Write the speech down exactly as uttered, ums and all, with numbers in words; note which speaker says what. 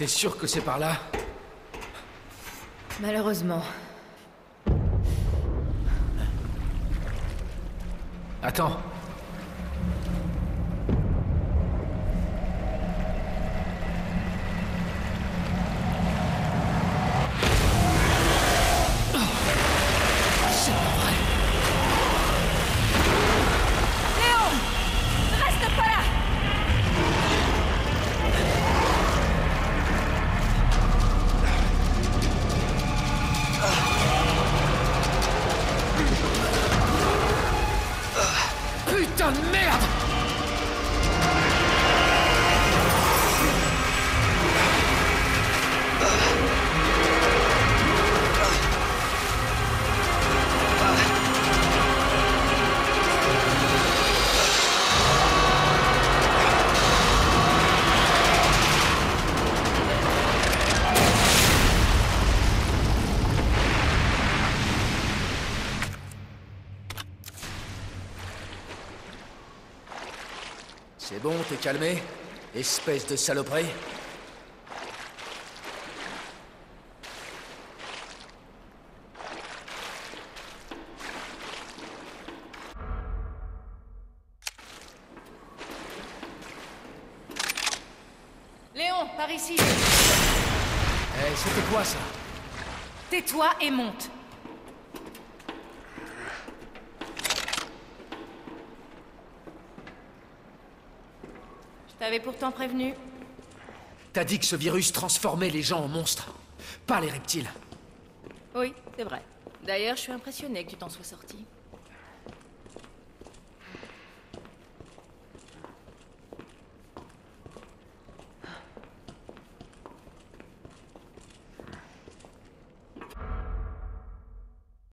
Speaker 1: T'es sûr que c'est par là?
Speaker 2: Malheureusement.
Speaker 1: Attends. Putain de merde! C'est bon, t'es calmé? Espèce de saloperie.
Speaker 2: Léon, par ici.
Speaker 1: Eh, c'était quoi ça?
Speaker 2: Tais-toi et monte. Je t'avais pourtant prévenu.
Speaker 1: T'as dit que ce virus transformait les gens en monstres, pas les reptiles.
Speaker 2: Oui, c'est vrai. D'ailleurs, je suis impressionnée que tu t'en sois sorti.